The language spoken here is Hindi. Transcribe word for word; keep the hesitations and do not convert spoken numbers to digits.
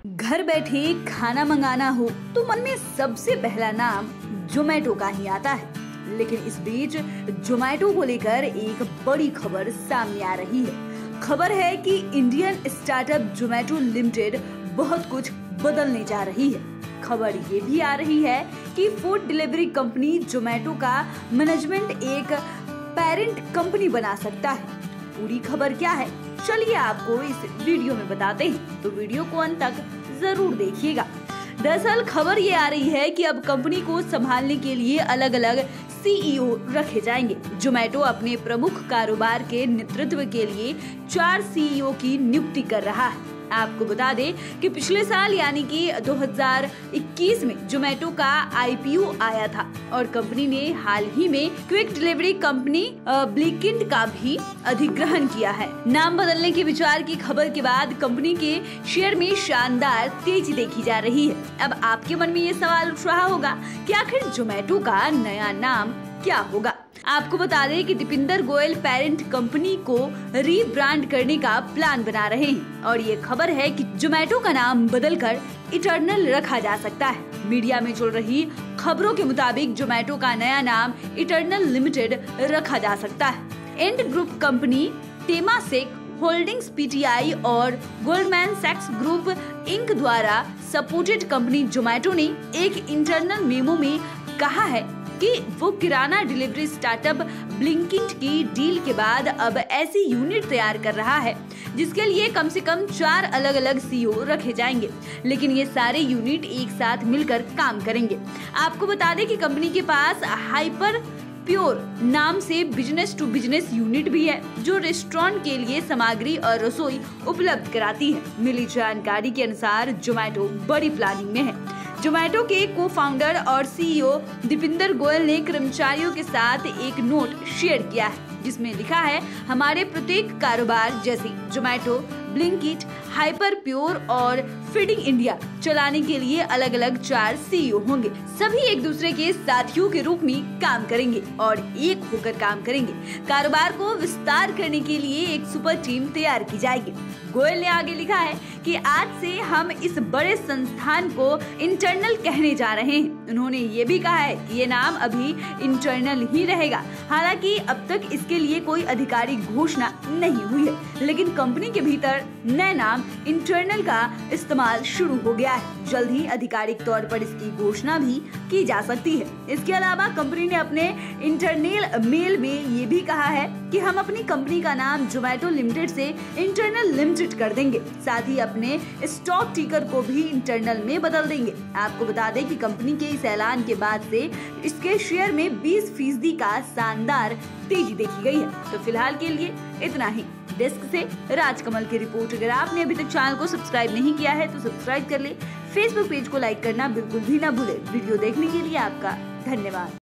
घर बैठे खाना मंगाना हो तो मन में सबसे पहला नाम जोमेटो का ही आता है। लेकिन इस बीच जोमेटो को लेकर एक बड़ी खबर सामने आ रही है। खबर है कि इंडियन स्टार्टअप जोमेटो लिमिटेड बहुत कुछ बदलने जा रही है। खबर ये भी आ रही है कि फूड डिलीवरी कंपनी जोमेटो का मैनेजमेंट एक पेरेंट कंपनी बना सकता है। पूरी खबर क्या है, चलिए आपको इस वीडियो में बताते हैं, तो वीडियो को अंत तक जरूर देखिएगा। दरअसल खबर ये आ रही है कि अब कंपनी को संभालने के लिए अलग अलग सीईओ रखे जाएंगे। जोमेटो अपने प्रमुख कारोबार के नेतृत्व के लिए चार सीईओ की नियुक्ति कर रहा है। आपको बता दें कि पिछले साल यानी कि दो हज़ार इक्कीस में जोमेटो का आईपीओ आया था और कंपनी ने हाल ही में क्विक डिलीवरी कंपनी ब्लिंकिट का भी अधिग्रहण किया है। नाम बदलने के विचार की खबर के बाद कंपनी के शेयर में शानदार तेजी देखी जा रही है। अब आपके मन में ये सवाल उठ रहा होगा कि आखिर जोमेटो का नया नाम क्या होगा। आपको बता दें कि दीपिंदर गोयल पेरेंट कंपनी को रीब्रांड करने का प्लान बना रहे हैं और ये खबर है कि जोमेटो का नाम बदलकर इटर्नल रखा जा सकता है। मीडिया में चल रही खबरों के मुताबिक जोमेटो का नया नाम इटर्नल लिमिटेड रखा जा सकता है। And group company Temasek Holdings PTI और गोल्डमैन सैक्स ग्रुप इंक द्वारा सपोर्टेड कंपनी जोमेटो ने एक इंटरनल मेमो में कहा है कि वो किराना डिलीवरी स्टार्टअप ब्लिंकिट की डील के बाद अब ऐसी यूनिट तैयार कर रहा है जिसके लिए कम से कम चार अलग अलग सीईओ रखे जाएंगे, लेकिन ये सारे यूनिट एक साथ मिलकर काम करेंगे। आपको बता दें कि कंपनी के पास हाइपर प्योर नाम से बिजनेस टू बिजनेस यूनिट भी है जो रेस्टोरेंट के लिए सामग्री और रसोई उपलब्ध कराती है। मिली जानकारी के अनुसार जोमेटो बड़ी प्लानिंग में है। जोमेटो के को फाउंडर और सीईओ दीपिंदर गोयल ने कर्मचारियों के साथ एक नोट शेयर किया है जिसमें लिखा है, हमारे प्रत्येक कारोबार जैसे जोमेटो, ब्लिंकिट, हाइपर प्योर और फीडिंग इंडिया चलाने के लिए अलग अलग चार सीईओ होंगे। सभी एक दूसरे के साथियों के रूप में काम करेंगे और एक होकर काम करेंगे। कारोबार को विस्तार करने के लिए एक सुपर टीम तैयार की जाएगी। गोयल ने आगे लिखा है कि आज से हम इस बड़े संस्थान को इंटरनल कहने जा रहे हैं। उन्होंने ये भी कहा है कि ये नाम अभी इंटरनल ही रहेगा। हालांकि अब तक इसके लिए कोई आधिकारिक घोषणा नहीं हुई है, लेकिन कंपनी के भीतर नए नाम इंटरनल का इस्तेमाल शुरू हो गया है। जल्द ही आधिकारिक तौर पर इसकी घोषणा भी की जा सकती है। इसके अलावा कंपनी ने अपने इंटरनल मेल में ये भी कहा है कि हम अपनी कंपनी का नाम जोमेटो लिमिटेड से इंटरनल लिमिटेड कर देंगे, साथ ही अपने स्टॉक टिकर को भी इंटरनल में बदल देंगे। आपको बता दें कि कंपनी के इस ऐलान के बाद से इसके शेयर में बीस फीसदी का शानदार तेजी देखी गई है। तो फिलहाल के लिए इतना ही। डेस्क से राजकमल की रिपोर्ट। अगर आपने अभी तक चैनल को सब्सक्राइब नहीं किया है तो सब्सक्राइब कर ले। फेसबुक पेज को लाइक करना बिल्कुल भी ना भूले। वीडियो देखने के लिए आपका धन्यवाद।